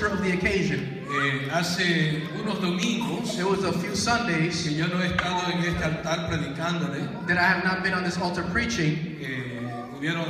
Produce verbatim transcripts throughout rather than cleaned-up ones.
culture of the occasion. Eh, hace unos domingos It was a few Sundays que yo no he estado en este altar predicándole. that I have not been on this altar preaching. Eh, hubieron,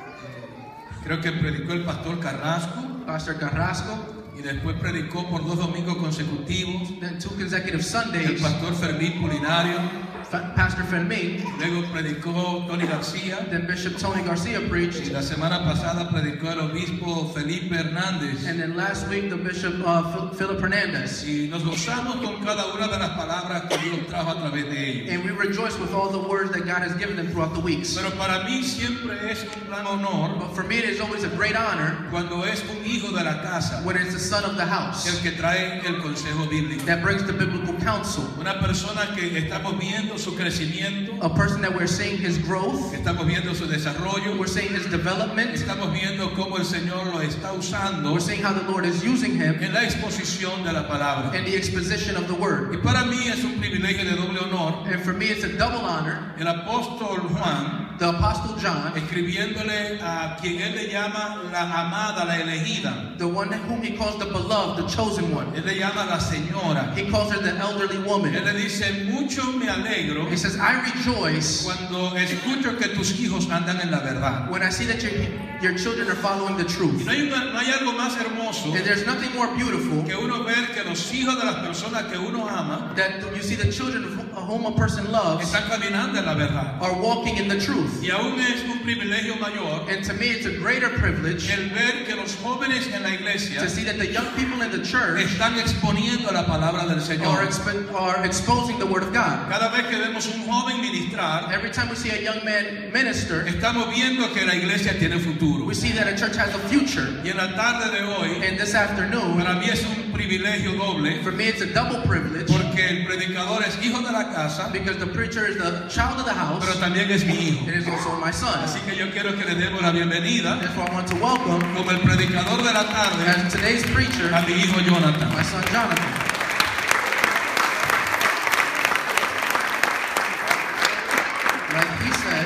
eh, creo que predicó el pastor Carrasco Pastor Carrasco, y después predicó por dos domingos consecutivos then two consecutive el Sundays, pastor Fermín Culinario. Fa- Pastor Fermin, Luego predicó Tony García then Bishop Tony Garcia preached, y la semana pasada predicó el obispo Felipe Hernández. and then last week the Bishop uh, Phil- Philip Hernandez. Y nos gozamos con cada una de las palabras que Dios trajo a través de ellos. And we rejoice with all the words that God has given them throughout the weeks. Pero para mí siempre es un gran honor But for me, it is always a great honor cuando es un hijo de la casa when it's the son of the el house que trae el consejo bíblico. that brings the biblical counsel. Una persona que estamos viendo su crecimiento, A person that we're seeing his growth, estamos viendo su desarrollo, we're seeing his development, estamos viendo cómo el Señor lo está usando we're seeing how the Lord is using him en la exposición de la palabra. in the exposition of the word. Y para mí es un privilegio de doble honor And for me, it's a double honor. el apóstol Juan, The Apostle John, escribiéndole a quien él le llama la amada, la elegida, the one whom he calls the beloved, the chosen one, él le llama la señora. he calls her the elderly Él woman. le dice, mucho me alegro He says, I rejoice cuando escucho que tus hijos andan en la verdad. when I see that your, your children are following the Y truth. no hay, una- no hay algo más hermoso And there's nothing more beautiful que uno ver que los hijos de las personas que uno ama that you see the children of whom a person loves están caminando en la verdad. are walking in the truth. Y aún es un privilegio mayor And to me, it's a greater privilege el ver que los jóvenes en la iglesia to see that the young people in the church están exponiendo la palabra del are, Señor. expo- are exposing the Word of God. Cada vez que vemos un joven ministrar, Every time we see a young man minister, estamos viendo que la iglesia tiene futuro. we see that a church has a future. Y en la tarde de hoy, And this afternoon, para mí es un privilegio doble, for me, it's a double privilege porque el predicador es hijo de la casa, because the preacher is the child of the house pero también es mi hijo. and is also my son. Así que yo quiero que le demos la bienvenida Therefore, I want to welcome, como el predicador de la tarde as today's preacher, a mi hijo Jonathan. my son Jonathan. Like he said,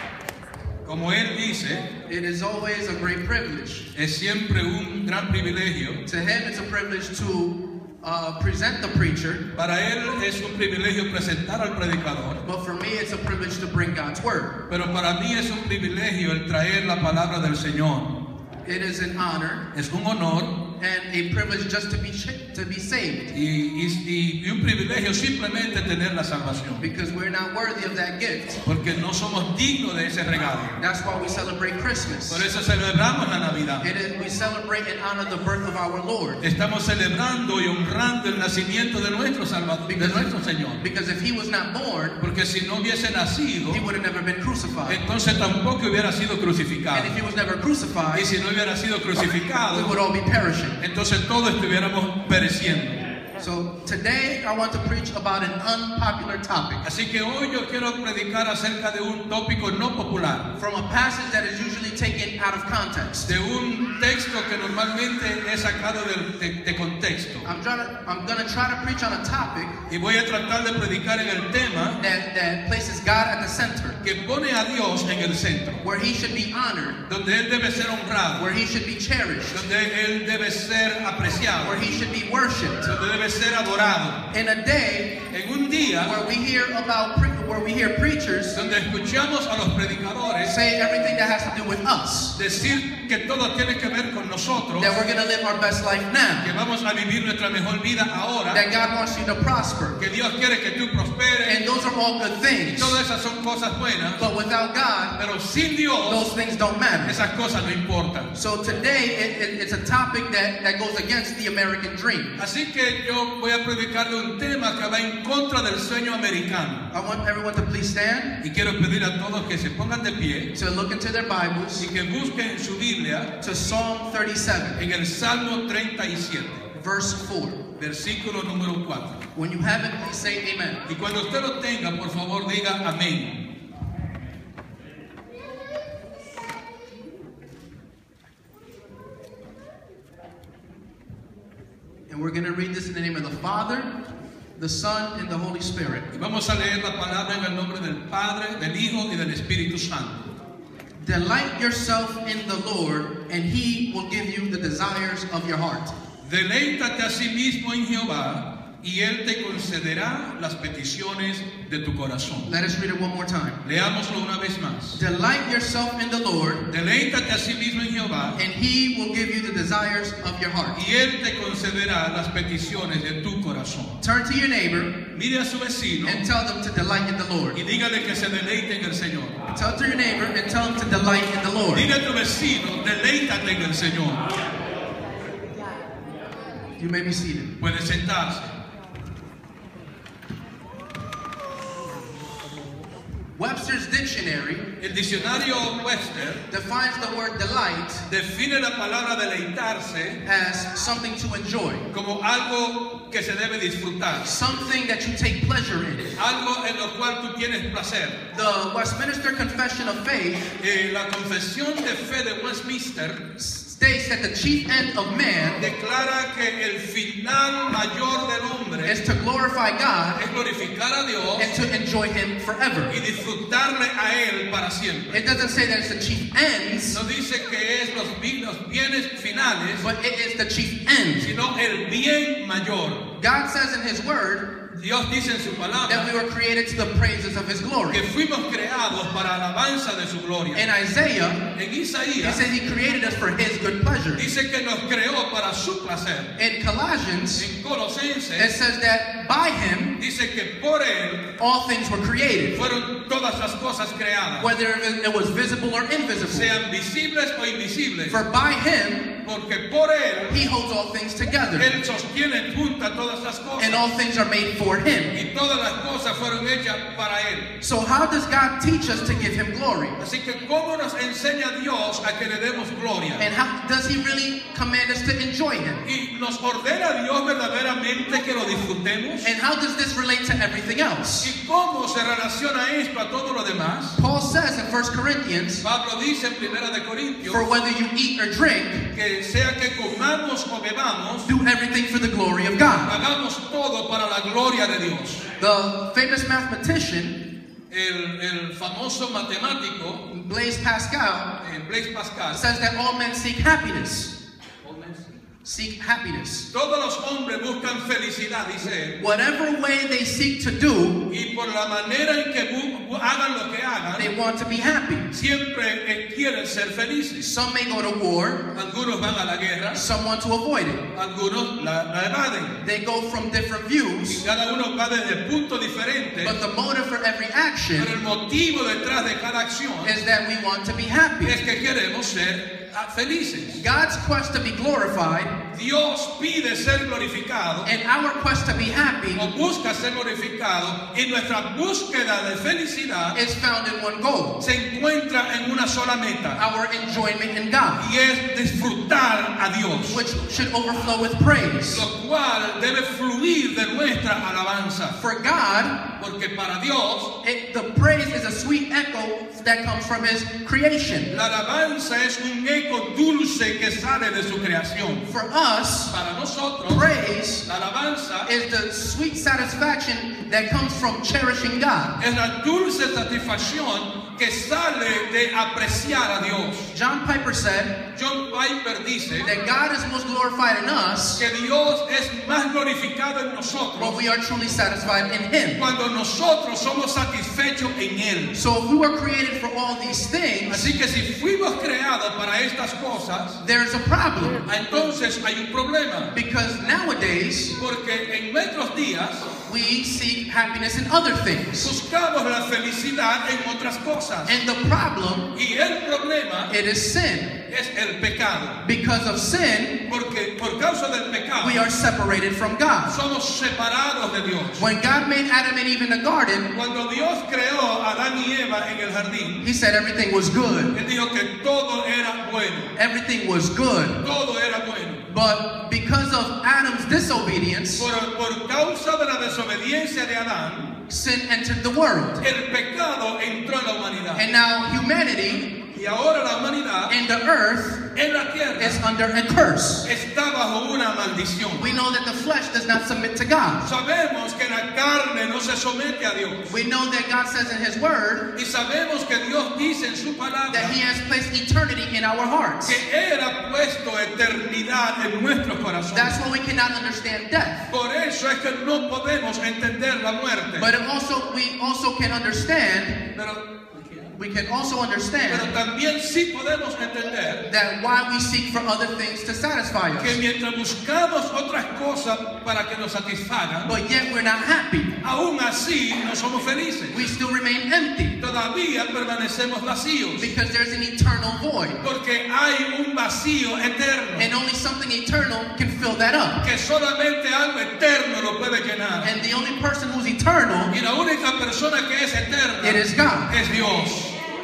Como él dice, it is always a great privilege. es siempre un gran privilegio. To him, it's a privilege to uh, present the preacher, Para él es un privilegio presentar al predicador, but for me, it's a privilege to bring God's word. pero para mí es un privilegio el traer la palabra del Señor. It is an honor Es un honor and a privilege just to be sh- to be saved, y, y- y un privilegio simplemente tener la salvación, because we're not worthy of that gift. porque no somos dignos de ese regalo. That's why we celebrate Christmas. Por eso celebramos la Navidad. It is, we celebrate and honor the birth of our Lord. Estamos celebrando y honrando el nacimiento de nuestro Salvador, de nuestro Señor. Because if he was not born, Porque si no hubiese nacido, he would have never been crucified. entonces tampoco hubiera sido crucificado. And if he was never Y crucified, si no hubiera sido we crucificado, would all be perishing. entonces todos estuviéramos pereciendo. So today I want to preach about an unpopular topic Así que hoy yo quiero predicar acerca de un tópico no popular, from a passage that is usually taken out of context. de un texto que normalmente es sacado de, de- de contexto. I'm trying to, I'm going to try to preach on a topic Y voy a tratar de predicar en el tema that, that places God at the center, que pone a Dios en el centro, where he should be honored, donde Él debe ser honrado, where he should be cherished, donde Él debe ser apreciado, where he should be worshipped. donde debe ser adorado. In a day En un día where we hear about pre- where we hear preachers donde escuchamos a los predicadores say everything that has to do with us, decir que todo tiene que ver con nosotros, that we're going to live our best life now, que vamos a vivir nuestra mejor vida ahora, that God wants you to prosper, que Dios quiere que tú prosperes, and those are all good things. todas esas son cosas buenas, But without God, pero sin Dios those things don't matter. esas cosas no importan. So today it, it, it's a topic that, that goes against the American dream. Así que yo voy a predicar de un tema que va en contra del sueño americano. I want everyone to please stand, Y quiero pedir a todos que se pongan de pie to look into their Bibles, y que busquen en su Biblia to Psalm thirty-seven, en el Salmo treinta y siete, verse four. versículo número cuatro. When you have it, please say amen. Y cuando usted lo tenga, por favor, diga amén. And we're going to read this in the name of the Father, the Son, and the Holy Spirit. Y vamos a leer la palabra en el nombre del Padre, del Hijo y del Espíritu Santo. Delight yourself in the Lord, and he will give you the desires of your heart. Deleítate a sí mismo en Jehová, y Él te concederá las peticiones de tu corazón. Let us read it one more time. Leámoslo una vez más. Delight yourself in the Lord, Deleítate a sí mismo en Jehová, and He will give you the desires of your heart. y Él te concederá las peticiones de tu corazón. Turn to your neighbor Mire a su vecino and tell them to delight in the Lord. y dígale que se deleite en el Señor. Tell to your neighbor and tell them to delight in the Lord. Dile a tu vecino, deleítate en el Señor. You may be seated. Puede sentarse. Webster's Dictionary El diccionario Webster defines the word delight define la palabra deleitarse as something to enjoy, como algo que se debe disfrutar, something that you take pleasure in. algo en lo cual tú tienes placer. The Westminster Confession of Faith Eh, la confesión de fe de Westminster states that the chief end of man declara que el final mayor del hombre is to glorify God es glorificar a Dios and to enjoy Him forever. y disfrutarle a Él para siempre. It doesn't say that it's the chief ends, No dice que es los, bi- los bienes finales, but it is the chief end. sino el bien mayor. God says in His Word Dios dice en su that palabra we were created to the praises of His glory. que fuimos creados para alabanza de su gloria. In Isaiah, En He Isaías says He created us for His good pleasure. dice que nos creó para su placer. In Colossians, En it Colosenses says that by Him dice que por Él all things were created, fueron todas las cosas creadas, whether it was visible or invisible. sean visibles o invisibles, For by Him porque por Él He holds all things together, Él sostiene junta todas las cosas and all things are made for Him. y todas las cosas fueron hechas para Él. So how does God teach us to give Him glory? Así que ¿cómo nos enseña Dios a que le demos gloria? And how does He really command us to enjoy Him? Y nos ordena Dios verdaderamente que lo disfrutemos. And how does this relate to everything else? ¿Y cómo se relaciona esto a todo lo demás? Paul says in First Corinthians, Pablo dice en Primera de Corintios for whether you eat or drink, que sea que comamos o bebamos, do everything for the glory of God. hagamos todo para la gloria de Dios. The famous mathematician, El, el famoso matemático Blaise Pascal, eh, Blaise Pascal, says that all men seek happiness. Seek happiness. todos los hombres buscan felicidad, dice él, Whatever way they seek to do, y por la manera en que bu- bu- hagan lo que hagan, they want to be happy. siempre eh, quieren ser felices. Some may go to war, Algunos van a la guerra, some want to avoid it. algunos la, la evaden. They go from different Y views, cada uno va desde puntos diferentes, but the motive for every action pero el motivo detrás de cada acción is that we want to be happy. es que queremos ser ah, felices. God's quest to be glorified Dios pide ser glorificado and our quest to be happy o busca ser glorificado, y nuestra búsqueda de felicidad is found in one goal, se encuentra en una sola meta, our enjoyment in God, y es disfrutar a Dios, which should overflow with praise. lo cual debe fluir de nuestra alabanza, For God, porque para Dios it, the praise is a sweet echo that comes from His creation. la alabanza es un eco dulce que sale de su creación. For us, Para nosotros praise la alabanza is the sweet satisfaction that comes from cherishing God. es la dulce satisfacción que sale de apreciar a Dios. John Piper said John Piper dice that God is most glorified in us que Dios es más glorificado en when nosotros we are truly satisfied in Him. cuando nosotros somos satisfechos en Él. So if we were created for all these things, Así que si fuimos creados para estas cosas, there's a problem. entonces hay un problema. Because nowadays, Porque en nuestros días we seek happiness in other things. buscamos la felicidad en otras cosas. And the problem, Y el problema it is sin. es el pecado. Because of sin, Porque por causa del pecado we are separated from God. somos separados de Dios. When God made Adam and Eve in the garden, Cuando Dios creó a Adán y Eva en el jardín, He said everything was good. Él dijo que todo era bueno. Everything was good. Todo era bueno. But because of Adam's disobedience, Por, por causa de la desobediencia de Adán, sin entered the world. el pecado entró en la humanidad. And now humanity Y ahora la humanidad and the earth en la tierra is under a curse. está bajo una maldición. We know that the flesh does not submit to God. Sabemos que la carne no se somete a Dios. We know that God says in His Word Y sabemos que Dios dice en su palabra that He has placed eternity in our hearts. que Él ha puesto eternidad en nuestros corazones. That's why we cannot understand death. Por eso es que no podemos entender la muerte. But it also, we also can understand, Pero, we can also pero understand también sí podemos entender that why we seek for other things to satisfy que us. mientras buscamos otras cosas para que nos satisfagan, But yet we're not happy. aún así no somos felices. We still remain empty Todavía permanecemos vacíos. because there's an eternal void. Porque hay un vacío eterno And only something eternal can fill that up. que solamente algo eterno lo puede llenar. And the only person who's eternal, Y la única persona que es eterna it is God. es Dios.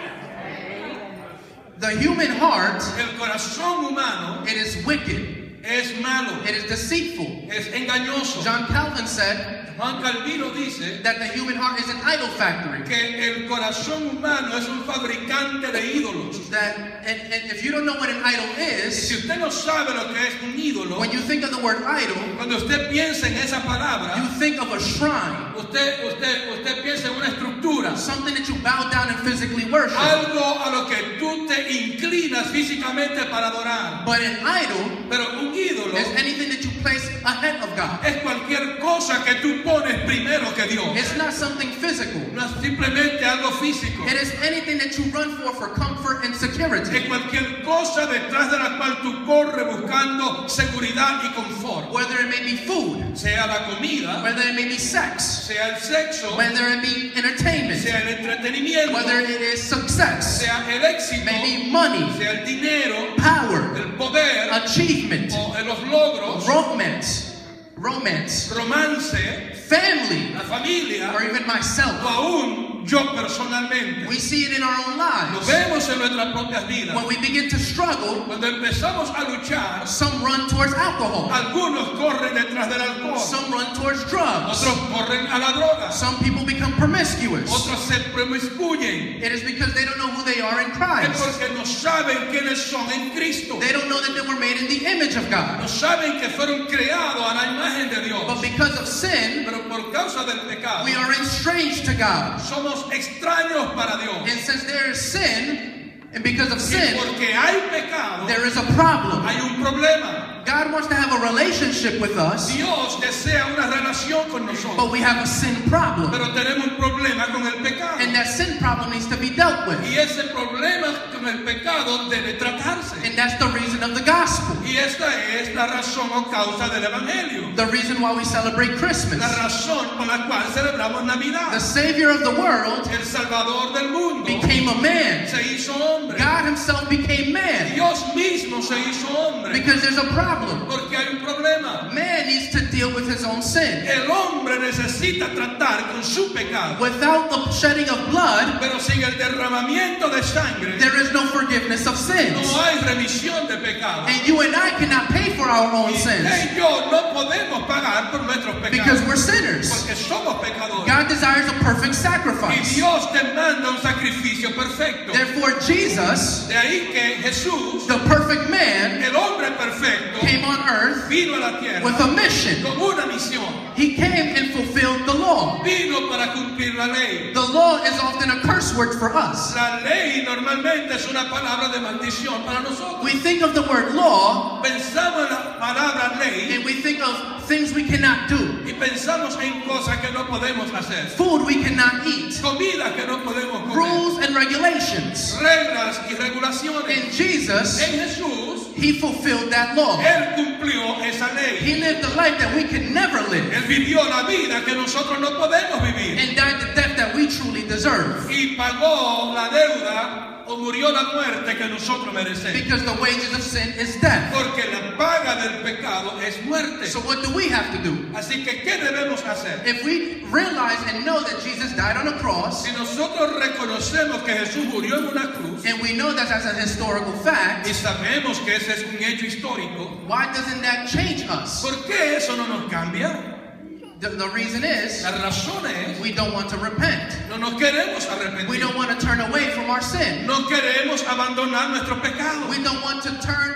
The human heart, El corazón humano it is wicked. es malo, It is deceitful. es engañoso. John Calvin said Juan Calvino dice that the human heart is an idol factory. que el corazón humano es un fabricante de ídolos. That, and, and if you don't know what an idol Y is, si usted no sabe lo que es un ídolo, when you think of the word idol, cuando usted piensa en esa you palabra, think of a shrine, usted, usted, usted piensa en una estructura, something that you bow down and physically worship. algo a lo que tú te inclinas físicamente para adorar. But an idol Pero un ídolo is anything that you place ahead of God. es cualquier cosa que tú pones primero que Dios. It's not something physical. No es simplemente algo físico. It is anything that you run for for comfort and Es security. cualquier cosa detrás de la cual tú corres buscando seguridad y confort. Whether it may be food, Sea la comida, whether it may be sex, sea el sexo, whether it be entertainment, sea el entretenimiento, whether it is success, sea el éxito, maybe money, sea el dinero, power, el poder achievement, o los logros, romance, romance, romance, family, la familia or even o myself. aún yo personalmente. We see it in our own Lo lives. vemos en nuestras propias vidas. When we begin to struggle, Cuando empezamos a luchar, some run towards alcohol, algunos corren detrás del alcohol, some run towards drugs, otros corren a la droga, some people become promiscuous. otros se promiscuyen. It is because they don't know who they are in Es Christ. porque no saben quiénes son en Cristo. They don't know that they were made in the image of God. No saben que fueron creados a la imagen de Dios. But because of sin, Pero por causa del pecado, we are estranged to God. somos extraños para Dios. And since there is sin, and because of Y sin, porque hay pecado, there is a problem. hay un problema. God wants to have a relationship with us, Dios desea una relación con nosotros, but we have a sin problem. pero tenemos un problema con el pecado. And that sin problem needs to be dealt with. Y ese problema con el pecado debe tratarse. And that's the reason of the gospel. Y esta es la razón o causa del Evangelio. The reason why we celebrate Christmas. La razón por la cual celebramos The Navidad. Savior of the world El Salvador del mundo became a man. se hizo hombre. God himself became man. Dios mismo se hizo hombre. Because there's a problem. Porque hay un problema. Man needs to deal with his own sin. El hombre necesita tratar con su pecado. Without the shedding of blood, Pero sin el derramamiento de sangre, there is no forgiveness of sins. no hay remisión de pecado. And you and I cannot pay for our own Y sins usted y yo no podemos pagar por nuestros because pecados. we're sinners. Porque somos pecadores. God desires a perfect Y sacrifice. Dios demanda un sacrificio perfecto. Therefore, Jesus, De ahí que Jesús, the perfect man, el hombre perfecto, came on earth vino a la tierra with a mission. con una misión. He came and fulfilled the law. Vino para cumplir la ley. The law is often a curse word for us. La ley normalmente es una palabra de maldición para nosotros. We think of the word law Pensamos en la palabra ley and we think of things we cannot do, y pensamos en cosas que no podemos hacer. food we cannot eat, Comida que no podemos comer. rules and regulations. Reglas y regulaciones. In Jesus, En Jesús, he fulfilled that law. Él cumplió esa ley. He lived a life that we could never live Él vivió la vida que nosotros no podemos vivir. and died the death that we truly deserve. Y pagó la deuda o murió la muerte que nosotros merecemos. Because the wages of sin is death. Porque la paga del pecado es muerte. So what do we have to do? Así que, ¿qué debemos hacer? If we realize and know that Jesus died on a cross, Si nosotros reconocemos que Jesús murió en una cruz and we know that that's a historical fact, y sabemos que ese es un hecho histórico, why doesn't that change us? ¿por qué eso no nos cambia? The, the reason is La razón es, we don't want to repent. no nos queremos We arrepentir. don't want to turn away from our sin. No queremos abandonar nuestro pecado. We don't want to turn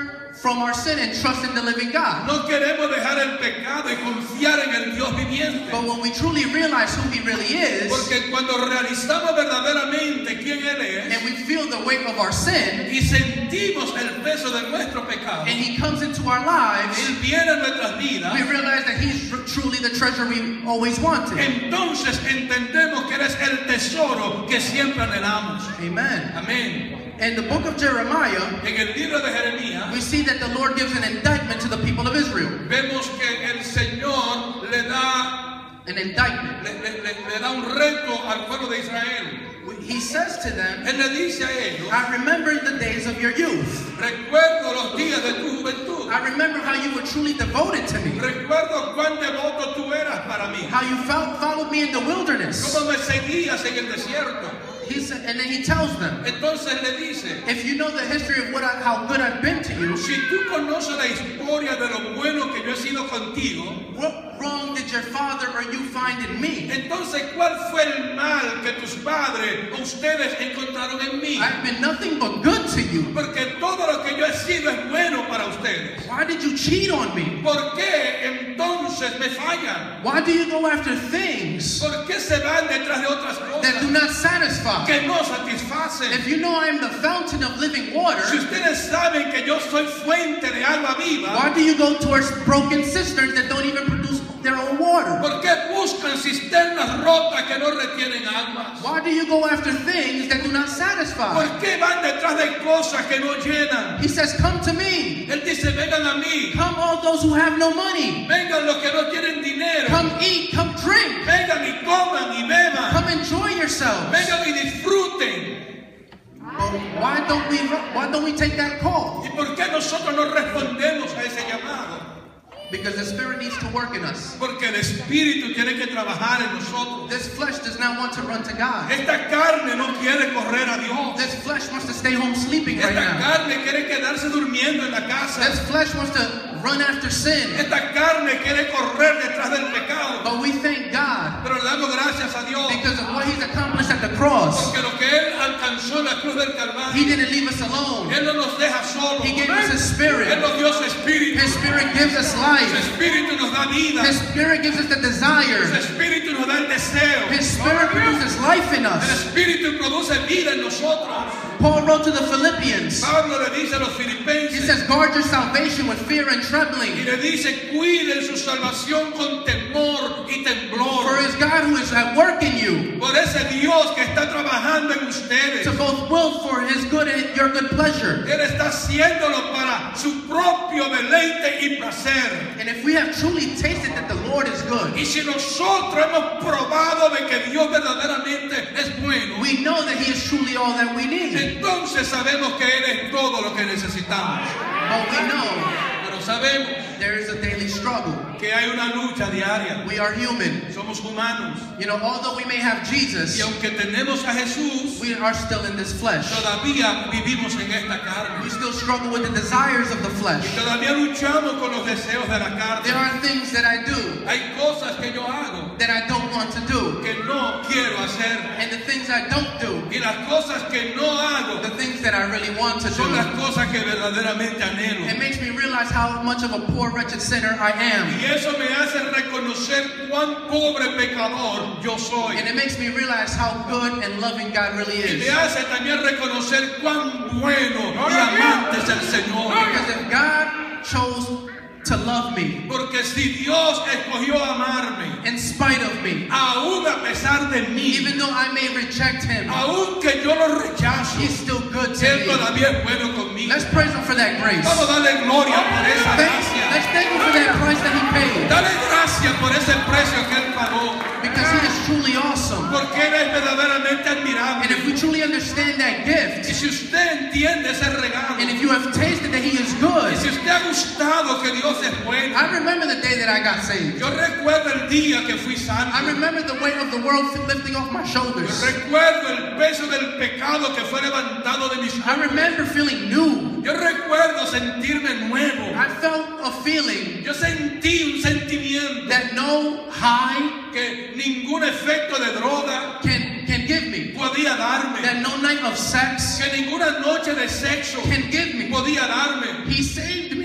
from our sin and trust in the living God. No queremos dejar el pecado y confiar en el Dios viviente. But when we truly realize who He really is, Porque cuando realizamos verdaderamente quién Él and es we feel the weight of our sin, y sentimos el peso de nuestro pecado, and He comes into our lives, Él viene a nuestras vidas, we realize that He's tr- truly the treasure we always wanted. entonces entendemos que Él es el tesoro que siempre anhelamos. Amen. Amén. In the book of Jeremiah, En el libro de Jeremías we see that the Lord gives an indictment to the people of Israel. vemos que el Señor le da, An indictment. le, le- le- le da un reto al pueblo de Israel. He says to them, Él le dice a ellos, I remember the days of your youth. recuerdo los días de tu juventud. I remember how you were truly devoted to me. Recuerdo cuán devoto tú eras para mí. How you felt, followed me in the wilderness. Cómo me seguías en el desierto. He said, and then he tells them, Entonces le dice, if you know the history of what I, how good I've been to you, si tú conoces la historia de lo bueno que yo he sido contigo, what wrong did your father or you find in me? entonces ¿cuál fue el mal que tus padres o ustedes encontraron en mí? I've been nothing but good to you. Porque todo lo que yo he sido es bueno para ustedes. Why did you cheat on me? ¿Por qué entonces me fallan? Why do you go after things ¿Por qué se van detrás de otras that do cosas not satisfy? que no satisfacen? If you know I am the fountain of living water, Si ustedes saben que yo soy fuente de agua viva, why do you go towards broken cisterns that don't even produce their own water? ¿por qué buscan cisternas rotas que no retienen agua? Why do you go after things that do not satisfy? ¿Por qué van detrás de cosas que no llenan? He says, come to me. Él dice, vengan a mí, Come all those who have no money. vengan los que no tienen dinero, Come eat, come drink. vengan y coman y beban, Come enjoy yourselves. vengan y disfruten. Well, why don't we why don't we take that call? ¿Y por qué nosotros no respondemos a ese llamado? Because the Spirit needs to work in us. Porque el Espíritu tiene que trabajar en nosotros. This flesh does not want to run to God. Esta carne no quiere correr a Dios. This flesh wants to stay home sleeping right Esta now. carne quiere quedarse durmiendo en la casa. This flesh wants to run after sin. Esta carne quiere correr detrás del pecado. But we thank God Pero le damos gracias a Dios. because of what He's accomplished at the cross. Porque lo que Él alcanzó en la cruz del He Calvario, didn't leave us alone. Él no nos deja solos. He gave us His Él Spirit. nos dio su Espíritu. His Spirit gives us Su life. Espíritu nos da vida. His Spirit gives us the Su desire. Espíritu nos da el deseo. His Spirit produces life in El us. Espíritu produce vida en nosotros. Paul wrote to the Philippians. Pablo le dice a los He filipenses says, guard your salvation with fear and y trembling. le dice, cuiden su salvación con temor y For temblor. it's God who is at work in you Por ese Dios que está trabajando en ustedes. to both will for His good and your good pleasure. Él está haciéndolo para su propio deleite y placer. And if we have truly tasted that the Lord is good, Y si nosotros hemos probado de que Dios verdaderamente es bueno, we know that He is truly all that we need. entonces sabemos que Él es todo lo que necesitamos. But we know Pero sabemos there is a daily struggle. que hay una lucha diaria. We are human. Somos humanos. You know, although we may have Y Jesus, aunque tenemos a Jesús, we are still in this flesh. todavía vivimos en esta We carne. still struggle with the desires of the flesh. Y todavía luchamos con los deseos de la There carne. are things that I do Hay cosas que yo hago that I don't want to do. que no quiero hacer. And the things I don't do, Y las cosas que no hago the things that I really want to son las do. cosas que verdaderamente anhelo. It makes me realize how much of a poor, wretched sinner I am. Y eso me hace reconocer cuán pobre pecador yo soy. And it makes me realize how good and loving God really Y me is. hace también reconocer cuán bueno y amante es el Señor. Because if God chose to love me Porque si Dios escogió amarme, in spite of me, aún a pesar de mí, even though I may reject Him, aún que yo lo rechazo, He's still good to Él me. todavía es bueno conmigo. Let's praise Him for that grace. Vamos a darle gloria por esa Thank, gracia. let's thank Him for that price that He paid. Dale gracias por ese precio que Él pagó. Because He is truly awesome. Porque Él es verdaderamente And admirable. if we truly understand that Y gift, si usted entiende ese regalo, and if you have tasted that He is y good, si usted ha gustado que Dios es bueno, I remember the day that I got saved. yo recuerdo el día que fui I santo. remember the weight of the world lifting off my Yo shoulders. recuerdo el peso del pecado que fue levantado de mis I hombros. remember feeling new. Yo recuerdo sentirme nuevo. I felt a feeling Yo sentí un sentimiento that no high que ningún efecto de droga can, can give me, podía darme, that no night of sex que ninguna noche de sexo can give me. podía darme. He saved me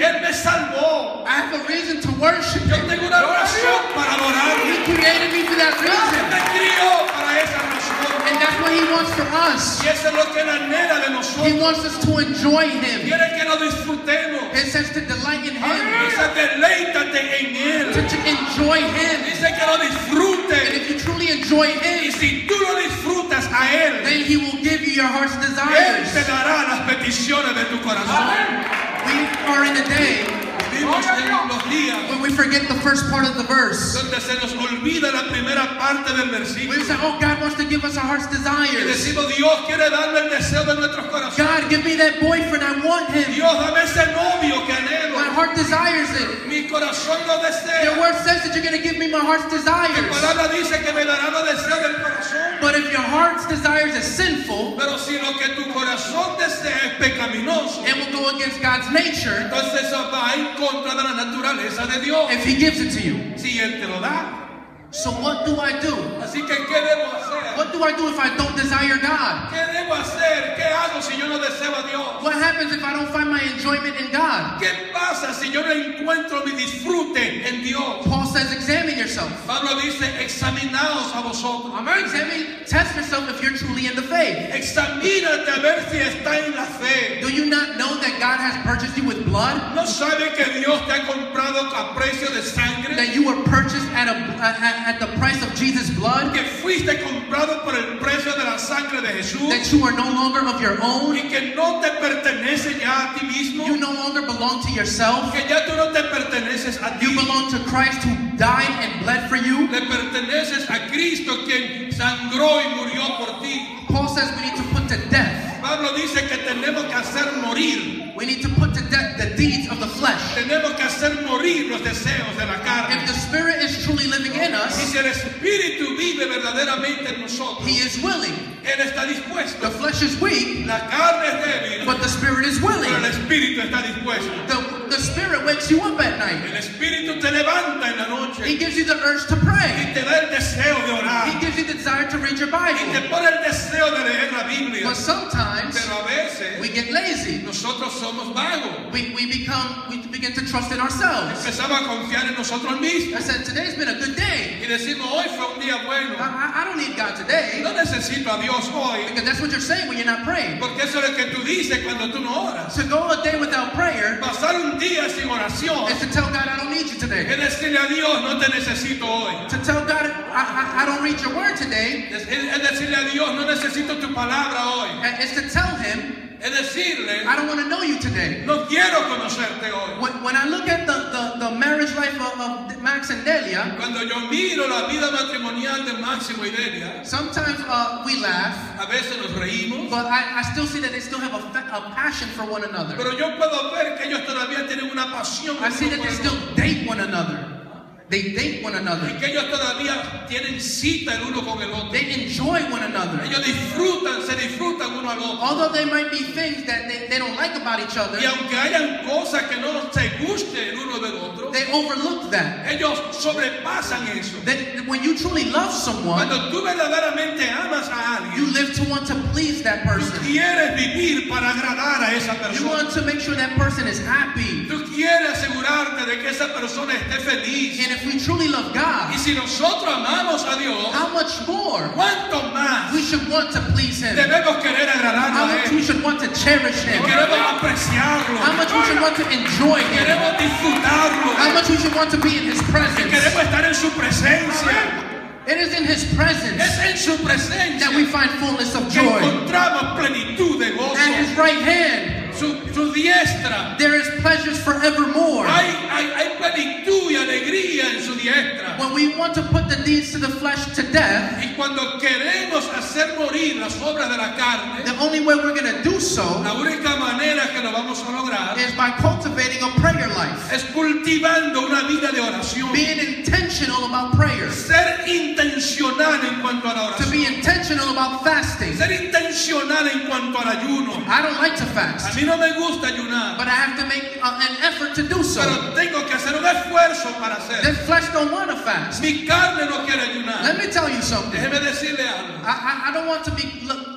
Él me salvó. I have a reason to worship Yo Him. tengo una razón para He adorarle. created me for that Él reason. me crió para esa razón. And that's what He wants from us. Y eso es lo que Él anhela de He nosotros. wants us to enjoy Him. Quiere que lo disfrutemos. It says to delight in Him, Dice, deleítate en Él. to, to enjoy Him. Dice que lo And disfrutes. if you truly enjoy Y Him, si tú lo disfrutas a Él, then He will give you your heart's Él te desires. dará las peticiones de tu corazón. We are in a day Vivimos en los días when we forget the first part of the verse. donde se nos olvida la primera parte del versículo. We say, oh, God wants to give us our heart's Y desires. decimos, Dios quiere darme el deseo de nuestros corazones. God, give me that boyfriend. I want him. Dios, dame ese novio que anhelo. My heart desires it. Mi corazón lo Your desea. word says that you're going to give me my heart's Tu desires. palabra dice que me dará los deseos del corazón. But if your heart's desires is sinful, Pero si lo que tu corazón desea es pecaminoso, it will go against God's nature entonces eso va en contra de la naturaleza de Dios. if He gives it to you. Si Él te lo da. So what do I do? Así que, ¿qué debo hacer? What do I do if I don't desire God? ¿Qué debo hacer? ¿Qué hago si yo no deseo a Dios? What happens if I don't find my enjoyment in God? ¿Qué pasa si yo no encuentro mi disfrute en Dios? Paul says, examine yourself. Pablo dice, examinaos a vosotros. Examine, test yourself if you're truly in the faith. Examínate a ver si está en la fe. Do you not know that God has purchased you with blood? ¿No sabe que Dios te ha comprado a precio de sangre? That you were purchased at a at, at the price of Jesus' blood? Que fuiste comprado por el precio de la sangre de Jesús. That you are no longer of your own? Y que no te pertenece ya a ti mismo. You no longer belong to yourself? Que ya tú no te perteneces a ti. You belong to Christ who died and bled for you? Le perteneces a Cristo quien sangró y murió por ti. Paul says we need to put to death. Pablo dice que tenemos que hacer morir. We need to put to death the deeds of the flesh. Tenemos que hacer morir los deseos de la carne. If the Spirit is truly living in Y us, si el Espíritu vive verdaderamente en nosotros, He is willing. Él está dispuesto. The flesh is weak, La carne es débil, but the Spirit is pero el willing. Espíritu está dispuesto. The, the Spirit wakes you up at night. El Espíritu te levanta en la He noche gives you the urge to y pray. te da el deseo de orar. He gives you the desire to read your Y te Bible. pone el deseo de leer la Biblia. But sometimes Pero a veces we get lazy. nosotros somos vagos. We, we become, we begin to trust in ourselves. Empezamos a confiar en nosotros mismos. I said, today's been a good day. Y decimos, hoy fue un día bueno. I, I, I don't need God today. No necesito a Dios hoy. Because that's what you're saying when you're not praying. Porque eso es lo que tú dices cuando tú no oras. To go a day without prayer Pasar un día sin oración is to tell God, I don't need you es today. decirle a Dios, no te necesito hoy. To tell God, I, I, I don't read your word today, Es, es decirle a Dios, no necesito tu palabra hoy. is to tell Him, Es decirle, I don't want to know you today. no quiero conocerte hoy. When, when I look at the, the, the marriage life of, of Max and Delia, Cuando yo miro la vida matrimonial de Máximo y Delia, sometimes uh, we laugh, a veces nos reímos, but I, I still see that they still have a, fa- a passion for one another. pero yo puedo ver que ellos todavía tienen una pasión I see uno that por they el still otro. date one another. They date one Y another. que ellos todavía tienen cita el uno con el otro. They enjoy one another. Ellos disfrutan, se disfrutan uno al otro. Although there might be things that they, they don't like about each other, Y aunque hayan cosas que no se guste el uno del otro, they overlook that. ellos sobrepasan eso. That when you truly love someone, Cuando tú verdaderamente amas a you alguien, live to want to please that tú person. quieres vivir para agradar a esa You persona. want to make sure that person is happy. Tú quieres asegurarte de que esa persona esté feliz. And if we truly love Y God, si nosotros amamos a Dios, how much more ¿cuánto más we should want to please Him? debemos querer agradarlo How a much Él? we should want to cherish Him? Queremos apreciarlo. How much we should want to enjoy Him? Queremos disfrutarlo. How much we should want to be in His presence? Queremos estar en su presencia. It is in His presence Es en su presencia that we find fullness of que joy. encontramos plenitud de gozo. At His right hand, Su, su diestra. there is pleasures forevermore. Hay, hay, hay plenitud y alegría en su diestra. When we want to put the deeds to the flesh to death, Y cuando queremos hacer morir las obras de la carne, the only way we're going to do so la única manera que lo vamos a lograr is by cultivating a prayer life. es cultivando una vida de oración. Being intentional about prayers. Ser intencional en cuanto a la To oración. be intentional about fasting. Ser intencional en cuanto al ayuno. I don't like to A fast, mí no me gusta ayunar, but I have to make uh, an effort to do so. pero tengo que hacer un esfuerzo para The hacer. flesh don't want to fast. Mi carne no quiere ayunar. Let me tell you something. Déjeme decirle algo. I, I, I don't want to be look,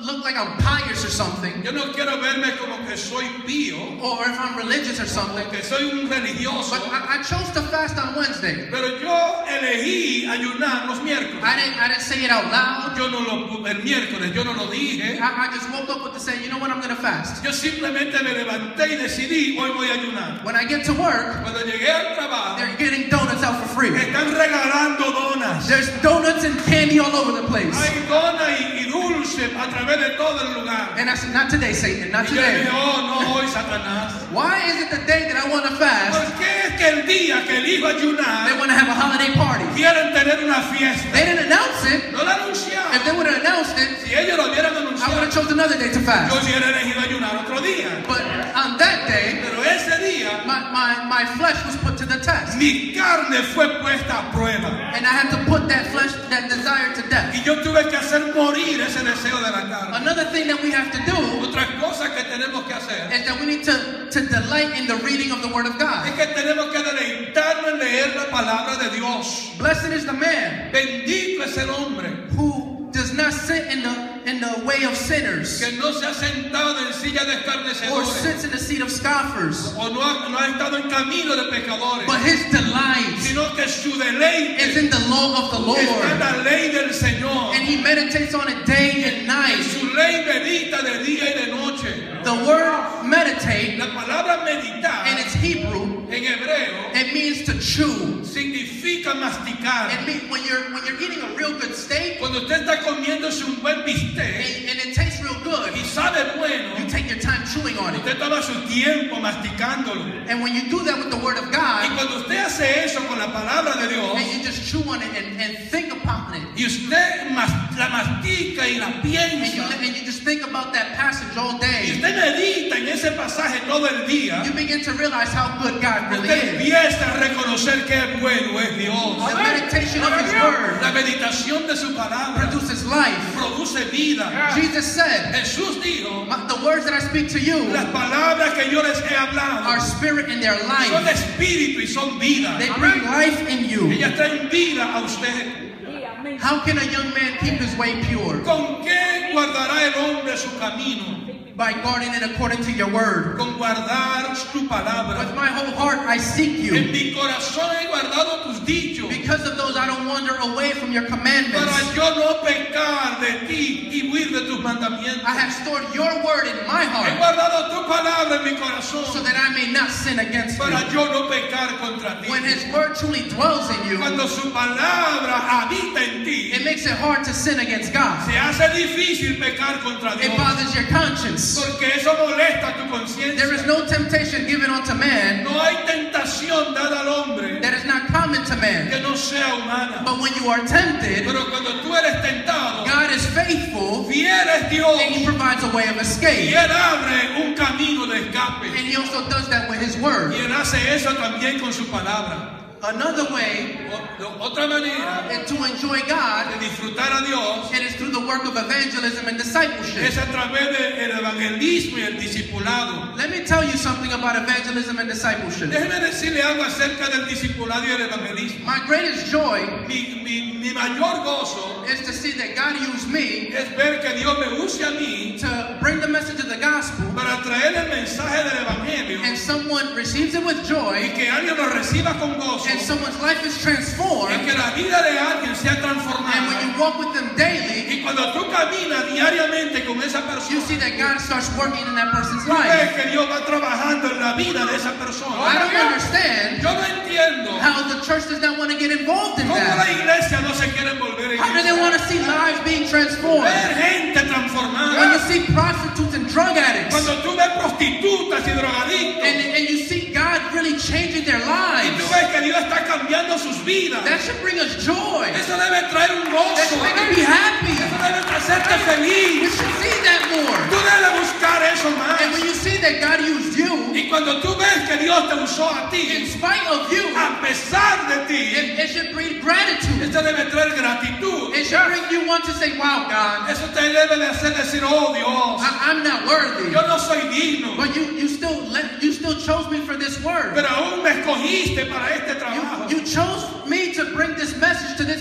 look like I'm pious or something, Yo no quiero verme como que soy pío, or if I'm religious or something, que soy un religioso. but I, I chose to fast on Wednesday. Pero yo elegí ayunar los miércoles. I didn't, I didn't say it out loud. Yo no lo, el miércoles yo no lo dije. I, I just woke up with the saying, you know what, I'm going to fast. Yo simplemente me levanté y decidí, hoy voy a ayunar. When I get to work, Cuando llegué al trabajo, they're getting donuts out for free. están regalando donas. There's donuts and candy all over the place. Hay dona y, y dulce a través de todo el lugar. And I said, not today, Satan, not Y yo dije, today. oh, no hoy, Satanás. Why is it the day that I want to ¿Por fast, qué es que el día que elijo they ayunar, want to have a holiday party? quieren tener una fiesta? They didn't announce it. No lo anunciaron. If they would have announced it, Si ellos lo hubieran I would anunciado, have chosen another day to yo fast. hubiera elegido ayunar otro día. But on that day, Pero ese día, my, my, my flesh was put to the test. mi carne fue puesta a prueba. And I had to put that flesh, that desire to death. Y yo tuve que hacer morir ese deseo de la carne. Another thing that we have to do Otra cosa que tenemos que hacer is that we need to, to delight in the reading of the Word of es God. que tenemos que deleitarnos en leer la palabra de Dios. Blessed is the man Bendito es el hombre who does not sit in the in the way of sinners, que no se ha sentado en silla de or escarnecedores sits in the seat of scoffers, o no ha, no ha estado en camino de pecadores, but his delight sino que su is deleite in the law of the está en Lord, la ley del Señor. and he meditates on it day and En night. su ley medita de día y de noche. The word meditate La palabra meditar in its Hebrew, en hebreo it means to chew. significa masticar. It means when you're when you're eating a real good steak Cuando usted está comiéndose un buen bistec and, and it tastes real good, y sabe bueno, you take your time chewing on it. usted toma su tiempo masticándolo. And when you do that with the Word of Y God, cuando usted hace eso con la palabra de Dios, and you just chew on it and, and think upon it, y usted mas- la mastica y la and you, piensa, and you just think about that passage all y day, usted medita en ese pasaje todo el día, you begin to realize how good God really usted is. empieza a reconocer qué bueno es Dios. The meditation of His Word La meditación de su palabra produces life. produce vida. Jesus said, Jesús dijo, "My- the words that I speak to you las palabras que yo les he hablado are spirit in their son life. espíritu y son vida. They bring life in you." Ellas traen vida a usted. How can a young man keep his way pure? ¿Con qué guardará el hombre su camino? By guarding it according to your word. Con guardar tu palabra. With my whole heart I seek En you. mi corazón he guardado tus dichos Because of those I don't wander away from your commandments. para yo no pecar de ti y huir de tus mandamientos. I have stored your word in my He heart guardado tu palabra en mi corazón so that I may not sin against para you. yo no pecar contra ti. When his word truly dwells in you, Cuando su palabra habita en ti, it makes it hard to sin against God. se hace difícil pecar contra It Dios. bothers your conscience. Porque eso molesta tu conciencia. There is no temptation given unto man No hay tentación dada al hombre that is not common to man. que no sea humana. But when you are tempted, Pero cuando tú eres tentado, God is faithful fiel es Dios and He provides a way of y escape. Él abre un camino de escape. And He also does that with His word. Y Él hace eso también con su palabra. Another way O- de otra manera to enjoy God, de disfrutar a Dios it is through the work of evangelism and discipleship. es a través del evangelismo y el discipulado. Let me tell you something about evangelism and discipleship. Déjeme decirle algo acerca del discipulado y el evangelismo. My greatest joy Mi, mi, mi mayor gozo is to see that God used me es ver que Dios me use a mí to bring the message of the gospel, para traer el mensaje del evangelio and someone receives it with y joy, que alguien lo reciba con gozo and someone's life is y transformed, que la vida de alguien sea and when transformada. you walk with them daily, Y cuando tú caminas diariamente con esa you persona, see that God starts working in that person's tú ves life. que Dios va trabajando en la vida de esa persona. I don't understand Yo no entiendo how the church does not want to get involved in cómo la that. iglesia no se quiere envolver en How do they eso. want to see lives being transformed? Ver gente When you transformada. see prostitutes and drug addicts, Cuando tú ves prostitutas y and, drogadictos and you see God really changing their y lives, tú ves que Dios está cambiando sus vidas, that should bring us joy. eso debe traer un That gozo. should make us be happy. Eso debe hacerte We feliz. should see that more. Tú debes buscar eso más. And when you see that God used you, Y cuando tú ves que Dios te usó a in ti, spite of you, a pesar de ti, it, it should bring gratitude. eso debe traer gratitud. It should bring you want to say, wow, God, Eso te debe de hacer decir, oh Dios, I, I'm not worthy. yo no soy digno, But you, you still let, you still chose me for this word. pero aún me escogiste para este trabajo. You, you chose me to bring this message to this person.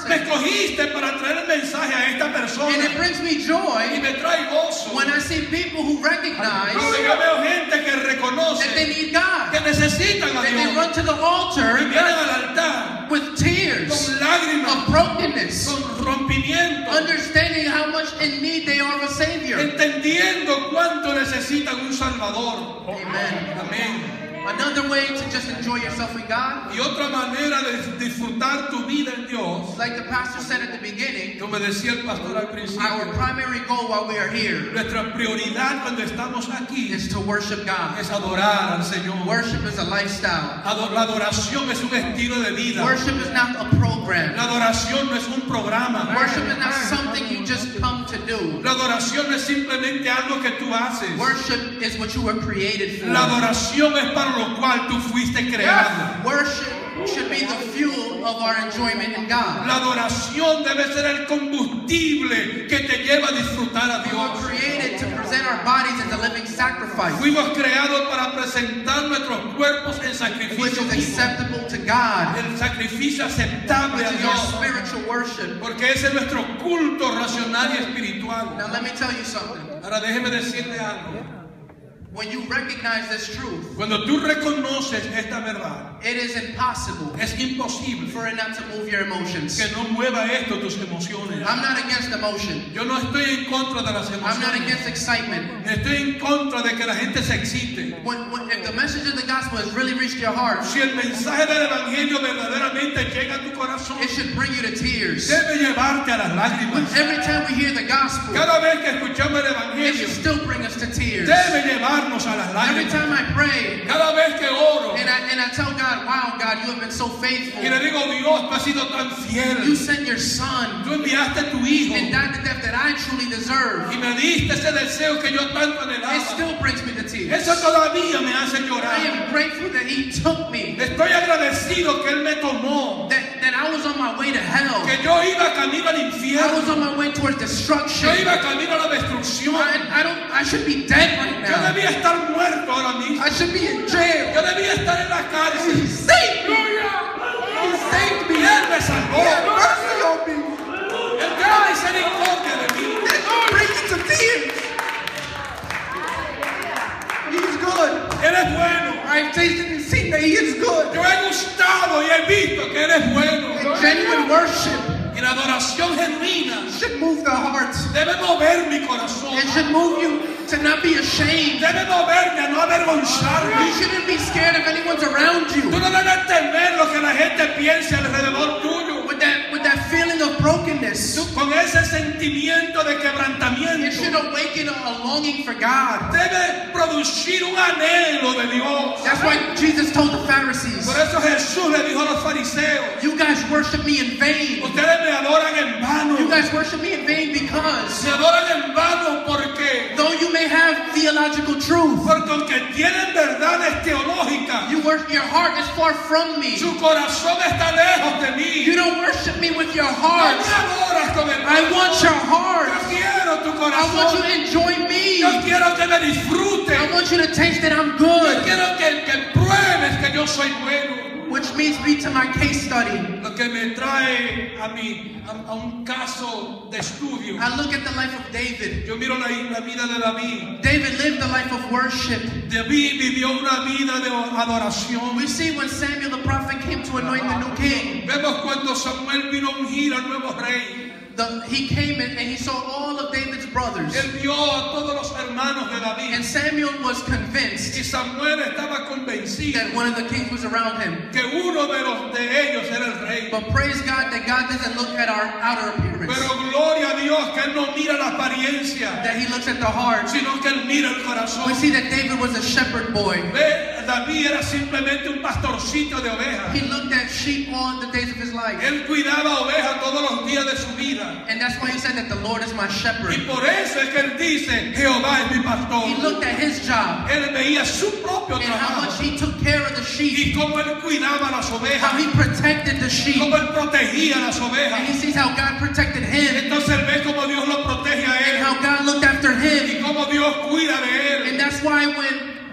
Me escogiste para traer el mensaje a esta persona. And it brings me Y joy me trae gozo. when I see people who recognize Cuando yo veo gente que reconoce that they need God. que necesitan a That they Dios. run to the Y altar vienen al altar with tears con lágrimas, of brokenness, con rompimiento, understanding how much in need they are of a Savior. entendiendo cuánto necesitan un Salvador. Amen. Amén. Another way to just enjoy yourself in God, Y otra manera de disfrutar tu vida en Dios, like the pastor said at the beginning, como decía el pastor al our principio, primary goal while we are here nuestra prioridad cuando estamos aquí is to worship God. es adorar al Señor. Worship is a lifestyle. Ado- La adoración es un estilo de vida. Worship is not a program. La adoración no es un programa. Worship is not something you just come to do. La adoración no es simplemente algo que tú haces. Worship is what you were created for. La adoración es para lo cual tú fuiste creado. Worship should be the fuel of our enjoyment in God. La adoración debe ser el combustible que te lleva a disfrutar a We were Dios. created to present our bodies as a living sacrifice, Fuimos creados para presentar nuestros cuerpos en which sacrificio is vivo. acceptable to God, El sacrificio aceptable which a is our Dios. spiritual worship. Porque ese es nuestro culto racional y espiritual. Now let me tell you something. Ahora déjeme decirle algo. When you recognize this truth, Cuando tú reconoces esta verdad, it is impossible es imposible for it not to move your emotions. que no mueva esto tus emociones. I'm not against emotion. Yo no estoy en contra de las I'm not emociones. against excitement. Estoy en contra de que la gente se excite. When, when, if the message of the gospel has really reached your heart, Si el mensaje del evangelio verdaderamente llega a tu corazón, it should bring you to tears. debe llevarte a las lágrimas. Every time we hear the gospel, Cada vez que escuchamos el it evangelio, should still bring us to tears. debe llevarnos a las Every lágrimas. time I pray, Cada vez que oro and I, and I tell God, wow, God, you have been so faithful. y le digo, Dios, tú has sido tan fiel. You sent your son Tú enviaste a tu hijo and died the death that I truly deserve. y me diste ese deseo que yo tanto It anhelaba. still brings me to tears. Eso todavía me hace I llorar. am grateful that he took me, Estoy agradecido que Él me tomó, that, that I was on my way to hell. que yo iba camino al I was infierno, on my way towards destruction. yo iba camino a la destrucción. I, I don't. I should be dead right Yo now. debía estar muerto ahora mismo. I should be in jail. Yo debía estar en la He cárcel. saved me. He saved me. Y Él me He salvó. had mercy on me. Él tuvo misericordia de mí. That brings me to tears. He's good. Él es bueno. I've tasted and seen that He is good. Yo he gustado y he visto que Él es bueno. And genuine worship Y la adoración genuina should move the heart. debe mover mi corazón. It should move you to not be ashamed. Debe moverme a no You avergonzarme. shouldn't be scared if anyone's around you. Tú no debes temer lo que la gente piense alrededor tuyo. With that, with that feeling of brokenness, Tú, con ese sentimiento de it quebrantamiento, should awaken a longing for God. debe producir un anhelo de Dios. That's why Jesus told the Pharisees, Por eso Jesús le dijo a los fariseos, you guys worship me in vain. ustedes me adoran en vano. You guys worship me in vain because Me adoran en vano porque, though you may have theological truth, porque aunque tienen verdades teológicas, you worship, your heart is far from me. su corazón está lejos de mí. You don't worship me with your No heart. me adoras con el I want your corazón. heart. Yo quiero tu I want you corazón. to enjoy me. Yo quiero que me disfrutes. I want you to taste that I'm Yo good. quiero que, que pruebes que yo soy bueno. Which leads me to my case study. Lo que me trae a, mi, a, a un caso de estudio. I look at the life of David. Yo miro la, la vida de David. David lived a life of worship. David vivió una vida de adoración. We see when Samuel the prophet came to anoint the new king. Vemos cuando Samuel vino a ungir al nuevo rey. The, he came in and he saw all of David's brothers. Él vio a todos los hermanos de David. And Samuel was Y convinced Samuel estaba convencido that one of the kings was around him. que uno de los de ellos era el rey. But praise God that God doesn't look at our outer appearance. Pero gloria a Dios que él no mira la apariencia, That he looks at the heart. sino que él mira el corazón. We see that David was a shepherd boy. Ve, David era simplemente un pastorcito de ovejas. He looked at sheep all the days of his life. Él cuidaba ovejas todos los días de su vida. And that's why he said that the Lord is my shepherd. Y por eso es que él dice, Jehová es mi pastor. He looked at his job Él veía su propio and how trabajo much he took care of the sheep. y cómo él cuidaba las How ovejas, he protected the sheep. cómo él protegía las And ovejas. he sees how God protected him Entonces él ve cómo Dios lo protege a and él how God looked after y him. cómo Dios cuida de él. And that's why when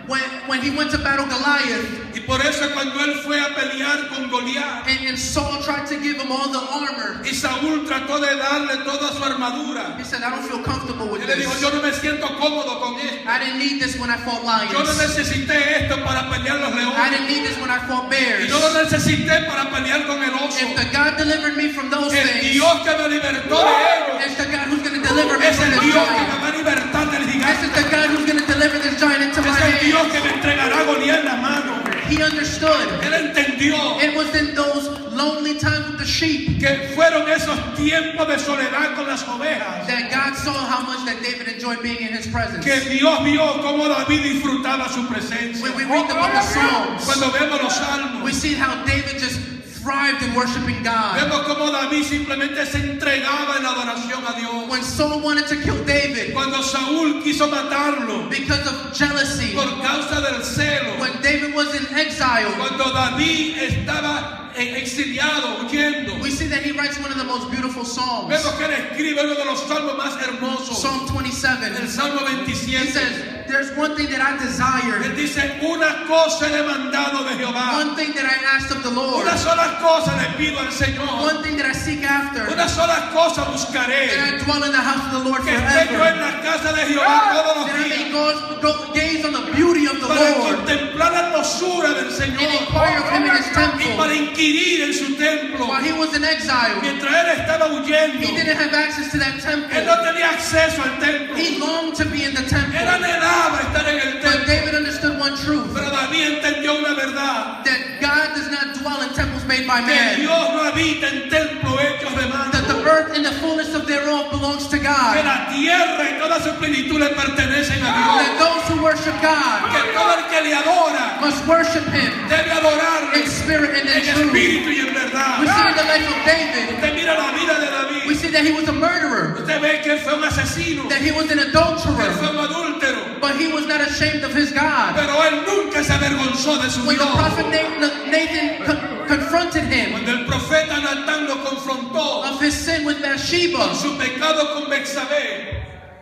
when, when he went to battle Goliath, Y por eso cuando él fue a pelear con Goliat, and, and Saul tried to give him all the armor, y Saúl trató de darle toda su armadura, he said, I don't feel comfortable with él le dijo, this. yo no me siento cómodo con esto. I didn't need this when I fought Yo no lions. necesité esto para pelear los I leones. didn't need this when I fought Y bears. no lo necesité para pelear con el oso. If the God delivered me from those El things, Dios que me libertó de ellos it's the God who's going to deliver me es from el this Dios que me giant. va a libertar del This gigante. is the God who's going to deliver this giant into my Es el Dios hands. que me entregará a Goliat en la mano. He understood. Él entendió It was in those lonely times with the sheep que fueron esos tiempos de soledad con las ovejas, that God saw how much that David enjoyed being in his presence. que Dios vio cómo David disfrutaba su presencia. When we read the book of Psalms, Cuando vemos los salmos, we see how David just thrived in worshiping God. vemos cómo David simplemente se entregaba en la adoración a Dios. When Saul wanted to kill David Cuando Saúl quiso matarlo because of jealousy, por causa del celo, when David was in exile, cuando David estaba exiliado, huyendo, we see that he writes one of the most beautiful psalms. vemos que él escribe uno de los salmos más hermosos, Psalm twenty-seven. el Salmo He veintisiete. says, there's one thing that I desire, Él dice, una cosa he demandado de Jehová, one thing that I asked of the Lord, una sola cosa le pido al Señor, one thing that I seek after, una sola cosa that buscaré, I dwell in the house of the Lord que esté yo en forever, la casa de Jehová todos los that I may días, go, go, gaze on the beauty of the para Lord, contemplar la hermosura del and Señor, inquire of him in his y temple. para inquirir en su templo. While he was in exile, Mientras él estaba huyendo, he didn't have access to that él temple. no tenía acceso al templo, He longed to be in the él temple. anhelaba estar en el But templo, David understood one truth, pero David entendió una verdad, that God does not dwell in temples made by que man. Dios no habita en templos hechos de mano, That the earth and the fullness of thereof belongs to que God. la tierra y toda su plenitud le pertenecen a Dios, That those who worship God que todo el que le adora must worship him debe adorarle in spirit and in en truth. espíritu y en verdad. We see in the life of David, Usted mira la vida de we David, see that he was a murderer, usted ve que él fue un asesino, that he was an que él fue adulterer, un adúltero, but he was not ashamed of his God. pero él nunca se avergonzó de su When the Dios. prophet Na- Nathan con- confronted him Cuando el profeta Natán lo confrontó of his sin with con Bathsheba, su pecado con Bexabé,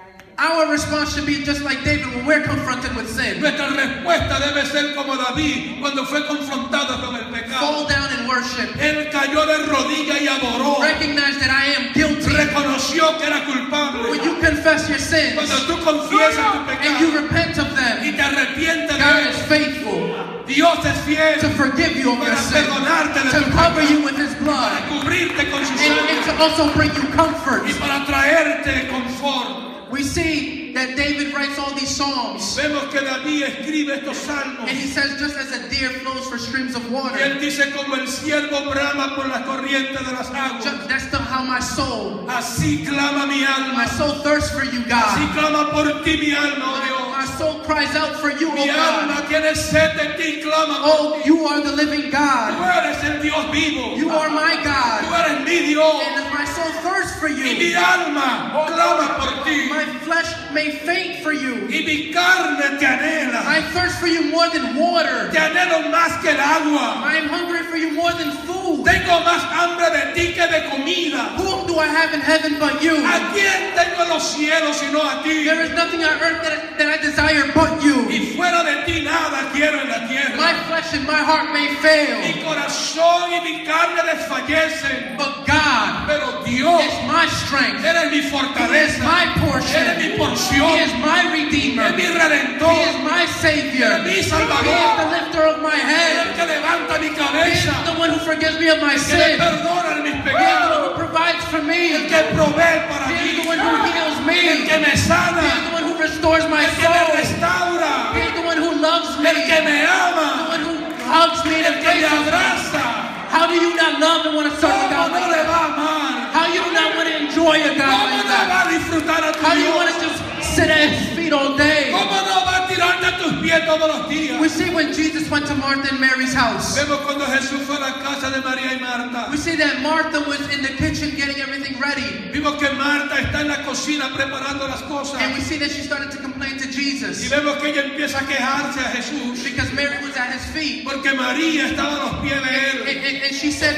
our response should be just like David when we're confronted with sin. nuestra respuesta debe ser como David cuando fue confrontado con el Fall pecado. down and worship. Él cayó de rodillas y adoró, Recognize that I am guilty. reconoció que era culpable. When you confess your sins Cuando tú confiesas tu and you pecado repent of y them, te arrepientes God de is él, faithful Dios es fiel to forgive you of your para sin, perdonarte de to tu cover pecado, you with His para blood, cubrirte con su and, and sangre to also bring you comfort. y para traerte confort. We see that David writes all these psalms, Vemos que David escribe estos salmos and he says, just as a deer flows for streams of y water, él dice como el ciervo brama por las corrientes de las aguas, ju- that's the, how my soul, así clama mi my alma, soul thirsts for you, así God. clama por ti mi alma, oh Dios. My soul cries out for you, Mi oh God. alma tiene sed de ti, clama por Oh, ti. you are the living Tú God. eres el Dios vivo, You are my tú God. eres mi Dios And my soul thirsts for y mi you. alma clama por ti My flesh may faint for you. y mi carne te anhela, I thirst for you more than water. te anhelo más que el agua. I am hungry for you more than food. Tengo más hambre de ti que de comida. Whom do I have in heaven but you? ¿A quién tengo en los cielos sino a ti? There is nothing on earth that, that I desire but you. Y fuera de ti nada quiero en la tierra. My flesh and my heart may fail, Mi corazón y mi carne desfallecen, but God pero Dios, is my strength. eres mi He is fortaleza, my eres portion. mi He porción, is my redeemer. eres mi He redentor, is my savior. eres mi He is the salvador, lifter of my eres head. el que levanta mi He is cabeza, the one who forgives me of my el que me sin. He is perdona mis the one pecados, who provides for me. el He que provee para is mí, the one who heals me. el que me He is sana, the one who restores my el que me soul. restaura, He is the one who loves me. el que me The ama, one who hugs me el and que me embraces me. abraza. How do you not love and want to serve a ¿Cómo God no like le that? va a amar? How you do not want to enjoy a God ¿Cómo like no that? va a disfrutar a tu How do you want to Dios? just sit at His feet all day? ¿Cómo no va a tirarte a tus pies todos los días? We see when Jesus went to Martha and Mary's house. Vemos cuando Jesús fue a la casa de María y Marta. We see that Martha was in the kitchen getting everything ready. Vimos que Marta está en la cocina preparando las cosas. And we see that she started to complain to Y Jesus vemos que ella empieza a quejarse a Jesús because Mary was at His feet. porque María estaba a los pies de And, él. and- and she said,